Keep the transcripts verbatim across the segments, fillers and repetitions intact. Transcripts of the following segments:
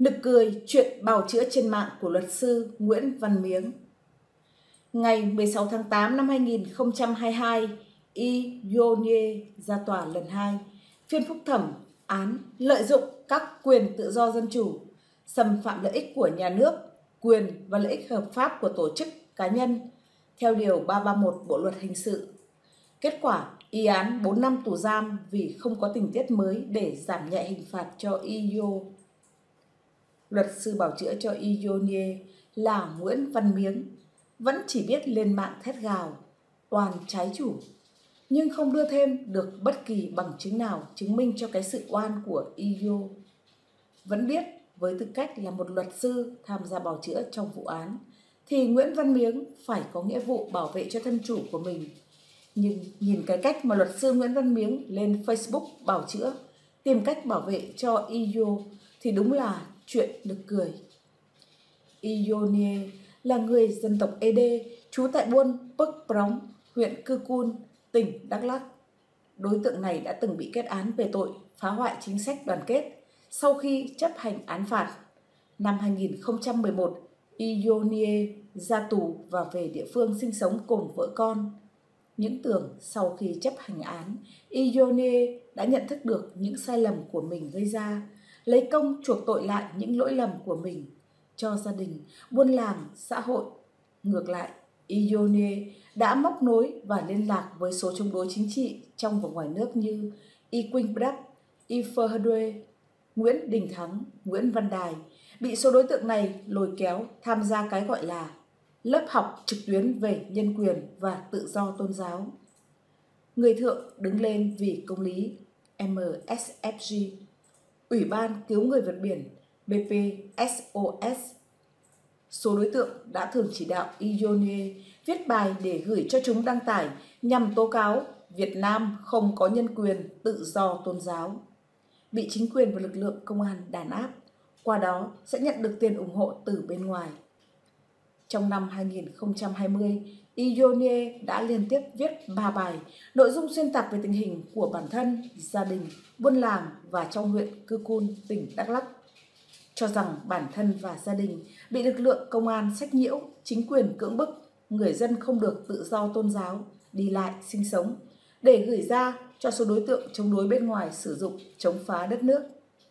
Nực cười chuyện bào chữa trên mạng của luật sư Nguyễn Văn Miếng. Ngày mười sáu tháng tám năm hai nghìn không trăm hai mươi hai, Y Yonye ra tòa lần hai, phiên phúc thẩm án lợi dụng các quyền tự do dân chủ, xâm phạm lợi ích của nhà nước, quyền và lợi ích hợp pháp của tổ chức cá nhân theo điều ba trăm ba mươi mốt Bộ luật hình sự. Kết quả, y án bốn năm tù giam vì không có tình tiết mới để giảm nhẹ hình phạt cho Y Yo. Luật sư bảo chữa cho Y Yonye là Nguyễn Văn Miếng vẫn chỉ biết lên mạng thét gào, toàn trái chủ, nhưng không đưa thêm được bất kỳ bằng chứng nào chứng minh cho cái sự oan của Y Yo. Vẫn biết với tư cách là một luật sư tham gia bào chữa trong vụ án, thì Nguyễn Văn Miếng phải có nghĩa vụ bảo vệ cho thân chủ của mình. Nhưng nhìn cái cách mà luật sư Nguyễn Văn Miếng lên Facebook bào chữa, tìm cách bảo vệ cho Y Yo thì đúng là chuyện nực cười. Y Yonye là người dân tộc Ê Đê, trú tại buôn Pấc Prong, huyện Cư Cun, tỉnh Đắk Lắk. Đối tượng này đã từng bị kết án về tội phá hoại chính sách đoàn kết sau khi chấp hành án phạt. Năm hai nghìn không trăm mười một, Y Yonye ra tù và về địa phương sinh sống cùng vợ con. Những tưởng sau khi chấp hành án, Y Yonye đã nhận thức được những sai lầm của mình gây ra, lấy công chuộc tội lại những lỗi lầm của mình cho gia đình, buôn làng, xã hội. Ngược lại, Y Yonye đã móc nối và liên lạc với số chống đối chính trị trong và ngoài nước như Y Quynh Prap, Y Phơ Hơ Duê, Nguyễn Đình Thắng, Nguyễn Văn Đài, bị số đối tượng này lôi kéo tham gia cái gọi là lớp học trực tuyến về nhân quyền và tự do tôn giáo. Người thượng đứng lên vì công lý M S F G, Ủy ban Cứu người vượt biển B P S O S. Số đối tượng đã thường chỉ đạo Y Yonye viết bài để gửi cho chúng đăng tải nhằm tố cáo Việt Nam không có nhân quyền tự do tôn giáo, bị chính quyền và lực lượng công an đàn áp, qua đó sẽ nhận được tiền ủng hộ từ bên ngoài. Trong năm hai nghìn không trăm hai mươi, Y Yonye đã liên tiếp viết ba bài, nội dung xuyên tạc về tình hình của bản thân, gia đình, buôn làng và trong huyện Cư Cun, tỉnh Đắk Lắk, cho rằng bản thân và gia đình bị lực lượng công an sách nhiễu, chính quyền cưỡng bức, người dân không được tự do tôn giáo, đi lại, sinh sống, để gửi ra cho số đối tượng chống đối bên ngoài sử dụng chống phá đất nước.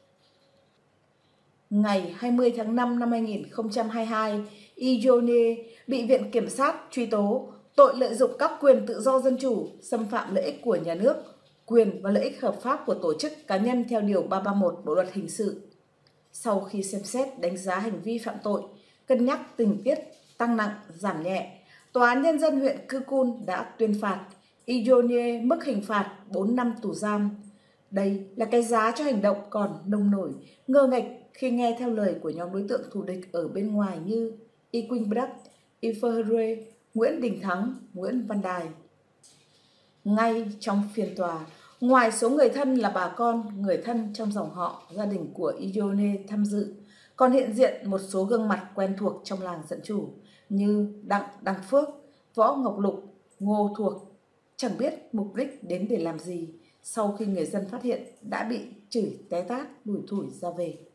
Ngày hai mươi tháng năm năm hai nghìn không trăm hai mươi hai, Y Yonye bị Viện Kiểm sát truy tố tội lợi dụng các quyền tự do dân chủ, xâm phạm lợi ích của nhà nước, quyền và lợi ích hợp pháp của tổ chức cá nhân theo điều ba trăm ba mươi mốt Bộ luật hình sự. Sau khi xem xét đánh giá hành vi phạm tội, cân nhắc tình tiết tăng nặng, giảm nhẹ, Tòa án Nhân dân huyện Cư Cun đã tuyên phạt Y Yonye mức hình phạt bốn năm tù giam. Đây là cái giá cho hành động còn nông nổi, ngơ nghệch khi nghe theo lời của nhóm đối tượng thù địch ở bên ngoài như Y Quynh Prap, Y Phơ Hơ Duê, Nguyễn Đình Thắng, Nguyễn Văn Đài. Ngay trong phiên tòa, ngoài số người thân là bà con, người thân trong dòng họ, gia đình của Y Yonye tham dự, còn hiện diện một số gương mặt quen thuộc trong làng dân chủ như Đặng Đăng Phước, Võ Ngọc Lục, Ngô Thuộc, chẳng biết mục đích đến để làm gì, sau khi người dân phát hiện đã bị chửi té tát, lủi thủi ra về.